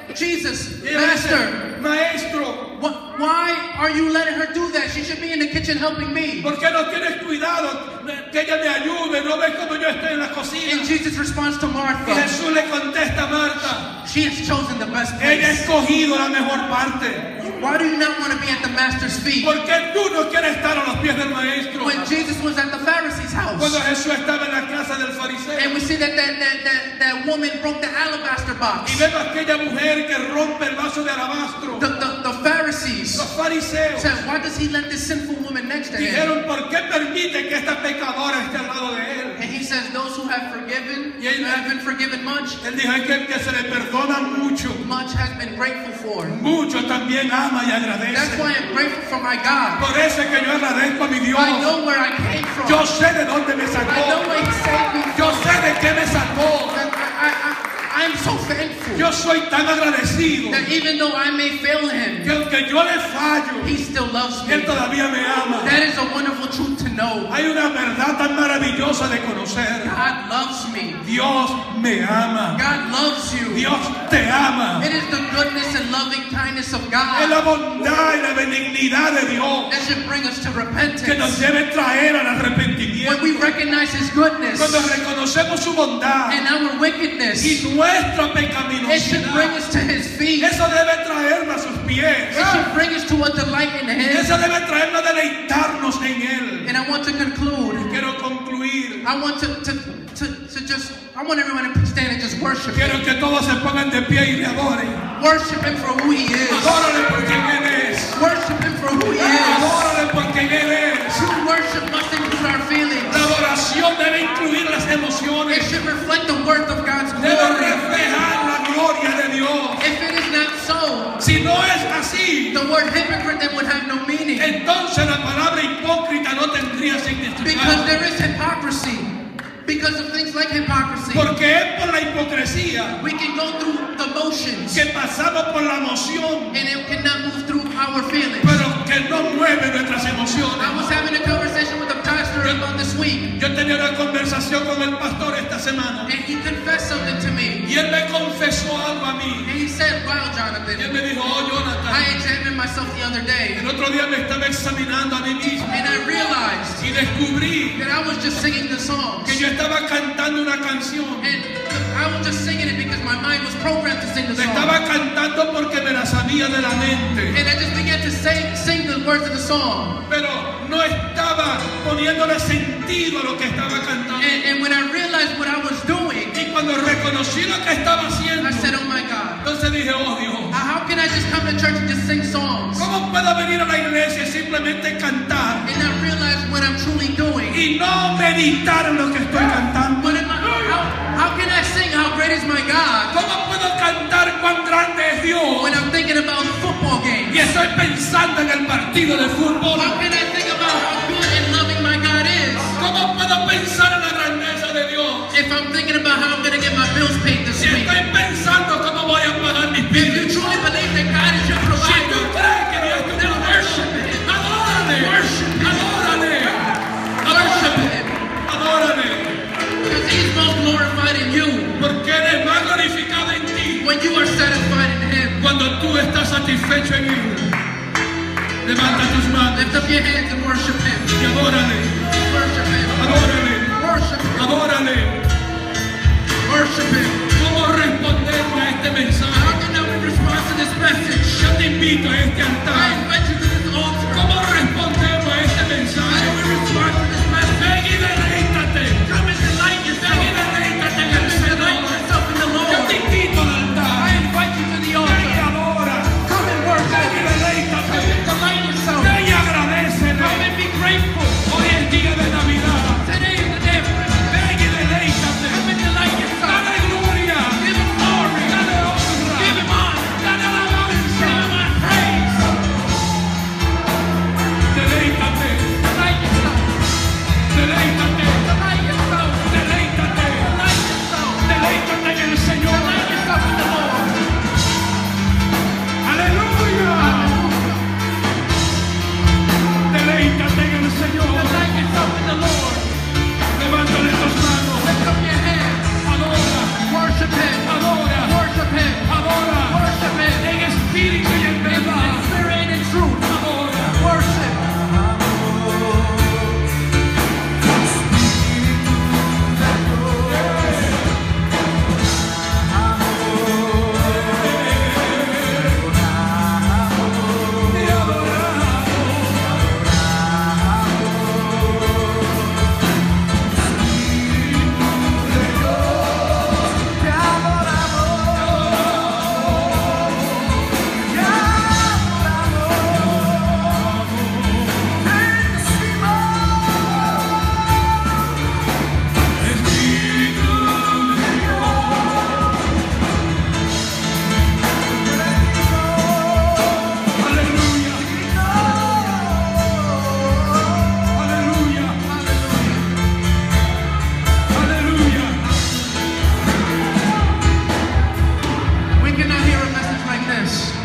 Jesus, Y ella Master, dice, maestro, wh- why are you letting her do that? She should be in the kitchen helping me. ¿por qué no tienes cuidado que ella me ayude? ¿No ves cómo yo estoy en la cocina? And Jesus responds to Y Martha, Jesús le contesta a Marta, she has chosen the best ella ha place. escogido la mejor parte. Why do you not want to be at the Master's feet? ¿Por qué tú no quieres estar a los pies del maestro? When Jesus was at the Pharisees' Cuando house, Jesús estaba en la casa del fariseo. and we see that that, that, that, that woman broke the alabaster box. Y vemos aquella mujer que rompe el vaso de alabastro. The, the, the Pharisees Los fariseos said, why does he let this sinful woman next to him? dijeron, ¿por qué permite que esta pecadora esté al lado de él? And he says, those who have forgiven, Y él- have been forgiven much, Él dijo, es que el que se le perdona mucho, much has been grateful for. mucho también ama y agradece. That's why I'm grateful for my God. Por eso es que yo agradezco a mi Dios. I know where I came from. Yo sé de dónde me I know sacó. where he saved me Yo from. sé de qué me sacó. I, I, I, I'm so thankful Yo soy tan agradecido that even though I may fail him, que aunque yo le fallo, he still loves me. Él todavía me ama. That is a wonderful truth to know. Hay una verdad tan maravillosa de conocer. God loves me. Dios me ama. God loves you. Dios te ama. It is the goodness and loving kindness of Es la God bondad y la benignidad de Dios that should bring us to que nos repentance. debe traer al When arrepentimiento. we recognize his goodness Cuando reconocemos su bondad and our wickedness, y nuestra it should bring pecaminosidad, us to his feet. eso debe traernos a sus pies. It should bring us to a delight in him. Eso debe traernos a deleitarnos en Él. And I want to conclude. Quiero concluir. I want to, to, to, to just, I want everyone to stand and just worship him. Quiero que todos se pongan de pie y le adoren. Worship him for who he is. Adórale por quien Él es. Worship him for who he is. Adórale por quien Él es. True worship must include our feelings. La adoración debe incluir las It emociones. should reflect the worth of God's Debe glory. reflejar la gloria de Dios. If it is not so, Si no es así, the word hypocrite then would have no meaning. entonces la palabra hipócrita no tendría Because significado. there is hypocrisy. Because of things like hypocrisy. Porque es por la hipocresía We can go through the motions que pasamos por la emoción, and it cannot move through our feelings. pero que no mueve nuestras I emociones. was having a conversation with a pastor about this week, Yo tenía una conversación con el pastor esta semana and he confessed something to me. y él me confesó algo a And mí. he said, wow, Y él Jonathan, me dijo, oh I Jonathan, examined myself the other day, el otro día me estaba examinando a mí mismo and I realized y descubrí that I was just singing the songs. que yo estaba cantando una canción. And I was just singing it because my mind was programmed to sing the La song. estaba cantando porque me la sabía de la mente, And I just began to sing, sing the words of the song. pero no estaba poniéndole sentido a lo que estaba cantando. And, and when I realized what I was doing, Y cuando reconocí lo que estaba haciendo, I said, oh my God, entonces dije, oh Dios, how can I just come to church and just sing songs? ¿cómo puedo venir a la iglesia y simplemente cantar And I realized what I'm truly doing. y no meditar en lo que estoy cantando? But am I, how, how can I sing how great is my God ¿Cómo puedo cantar cuán grande es Dios when I'm thinking about football games? y estoy pensando en el partido de fútbol? How can I think about how good and loving my God is ¿Cómo puedo pensar en la grandeza de Dios if I'm thinking about how I'm going to get my bills paid this si week? estoy pensando cómo voy a pagar mis If you billes? truly believe that God is your Si tú provider, crees que Dios es tu then proveedor, worship Him. adórale, Worship Him. adórale, Worship Him. adórale, Because He's most glorified in you porque Él es más glorificado en ti when you are satisfied in Him. cuando tú estás satisfecho en Él. Levanta tus manos Lift up your hands and worship Him. y adórale, Worship Him. adórale, Worship Him. adórale. Worship Him. ¿Cómo responderle a este How mensaje? can I respond to this message? Yo te invito a este I altar. invite you to this altar. ¿Cómo respondemos a este How do mensaje? we respond to this message? Ven y deleítate. Come and delight yourself. Ven y deleítate en el Come and delight Señor. yourself in the Yo te Lord. invito al altar. I invite you to the Ven y altar. adora. Come and worship. Ven y deleítate. Come and delight yourself. Ven y agradecele. Come and be grateful. Hoy es día de Navidad. Today is the day of Christmas. Ven y deleítate. Come and delight yourself. Dale gloria. Give Him glory. Dale honra. Give Him honor. Dale alabanza. Give Him our praise.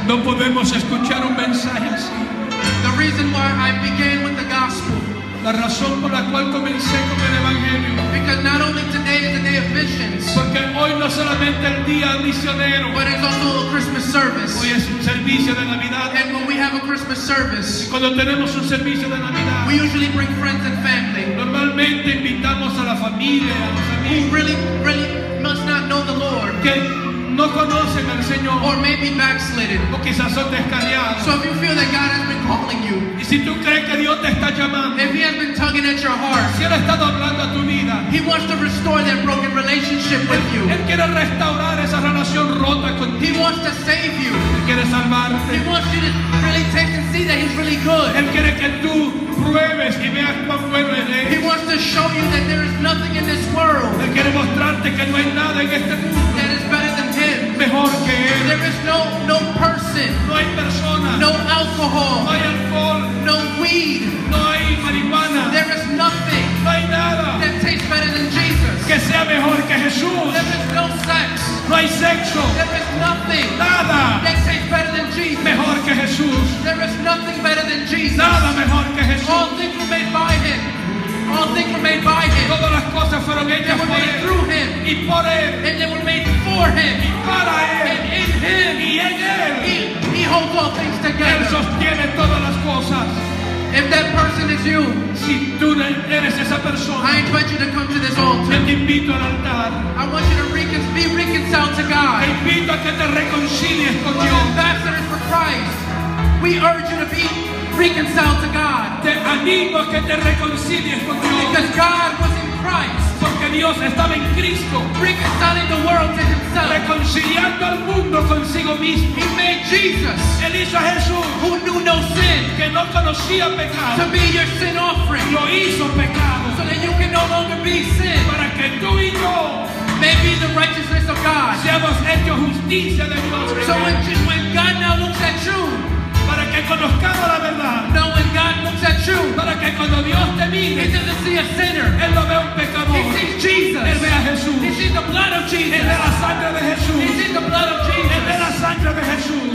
No podemos escuchar un mensaje así. The reason why I began with the gospel, La razón por la cual comencé con el Evangelio, because not only today is the day of missions, porque hoy no solamente el día misionero, but it's also a Christmas service. hoy es un servicio de Navidad. And when we have a Christmas service, Cuando tenemos un servicio de Navidad, we usually bring friends and family normalmente invitamos a la familia, a los who amigos really, really must not know the Lord, que no conocen al Señor or maybe backslidden. o quizás son descarriados. So if you feel that God has been calling you, Y si tú crees que Dios te está llamando, if He has been tugging at your heart, si Él ha estado hablando a tu vida, He wants to restore that broken relationship with you. Él quiere restaurar esa relación rota contigo. He wants to save you. Él quiere salvarte. He wants you to really taste and see that He's really good. Él quiere que tú pruebes y veas cuán bueno es He Él. wants to show you that there is nothing in this world Él quiere mostrarte que no hay nada en este mundo that is better than Him. mejor que Él. There is no no person, No hay persona, no no alcohol, hay alcohol, no weed. no hay marihuana, There is nothing no hay nada that tastes better than Jesus. que sea mejor que Jesús. There is no sex. No hay sexo, There is nothing nada that tastes better than Jesus. mejor que Jesús. There is nothing better than Jesus. Nada mejor que Jesús. All things were made by Him. All things were made by Him. Todas las cosas fueron They hechas were por made Él through Him. y por Él And they were made for Him. y para And Él in Him, y en Él. He, he holds all things Él together. sostiene todas las cosas. If that person is you, Si tú eres esa persona, I invite you to come to this yo altar. te invito al altar. I want you to recon- be reconciled to Te God. invito a que te reconcilies con We're Dios. ambassadors for Christ. We urge you to be reconciled to God. Te animo a que te reconcilies con Dios. Because God was in Christ, Porque Dios estaba en Cristo, reconciling the world to Himself. reconciliando al mundo consigo mismo. He made Jesus, Él hizo a Jesús, who knew no sin, que no conocía to pecado, be your sin offering, lo hizo pecado, so that you can no longer be sin, para que tú y yo may be the righteousness of God. seamos hechos justicia de Dios. So when, when God now looks at you, Para que conozcamos la verdad, now when God looks at you, para que cuando Dios te He mire, doesn't see a sinner. Él no ve un pecador, He sees Jesus. Él ve a Jesús, He Él sees the blood of Jesus. ve la sangre de He Jesús, sees the blood of Él ve la Jesus. sangre de Jesús.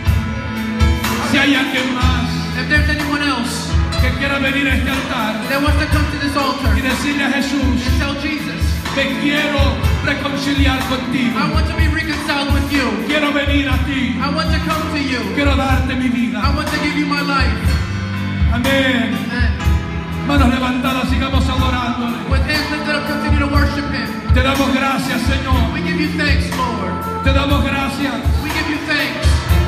Si hay alguien más If there's anyone else que quiera venir a este altar that wants to come to this altar y decirle a Jesús, and tell Jesus, te quiero reconciliar contigo, I want to be reconciled with you. quiero venir a ti, I want to come to you. quiero darte mi vida. I want to give you my life. Amén. Amen. Manos levantadas, sigamos adorándole. With hands lifted up, continue to worship Him. Te damos gracias, Señor. We give you thanks, Lord. Te damos gracias. We give you thanks.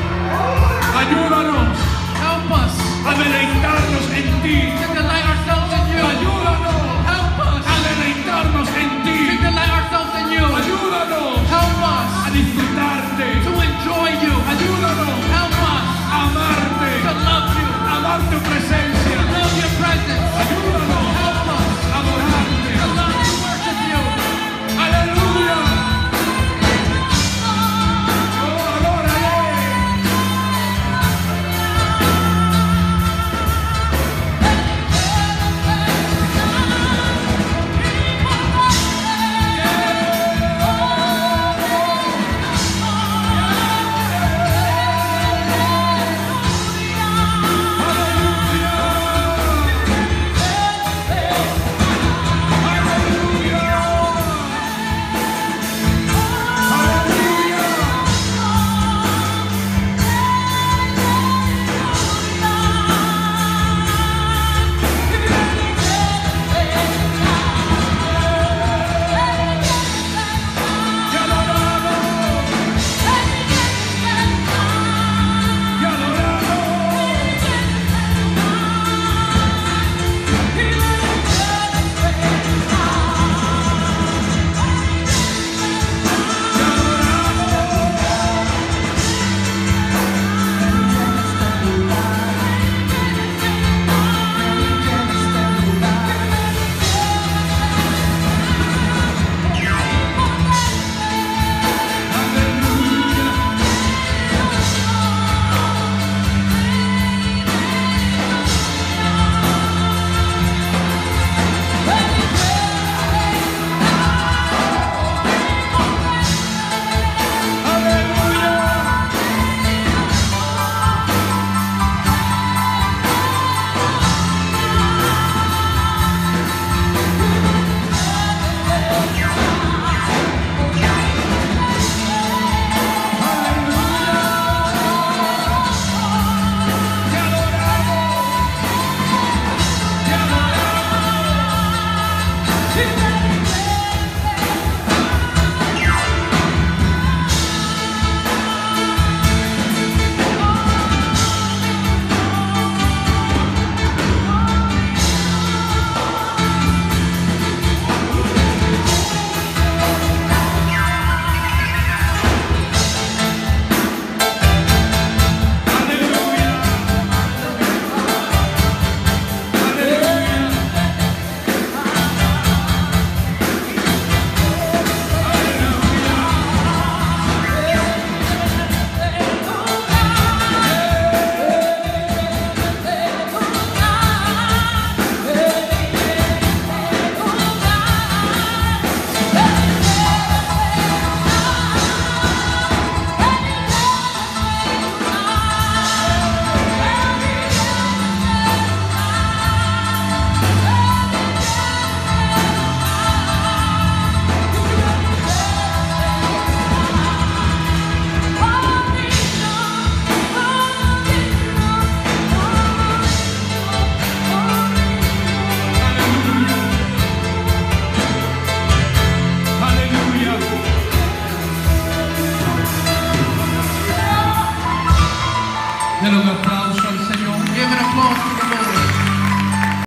Ayúdanos Help us a deleitarnos en ti. to delight ourselves in you. Ayúdanos Help us a deleitarnos en to ti. delight ourselves in you. Ayúdanos Help us a disfrutarte. to enjoy you. Ayúdanos Help us a amarte, to love you, a amar tu presencia. to love your presence. Ayúdanos Help us a adorarte. to love to worship you. Aleluya. Oh, Denle un aplauso al Señor. Give an applause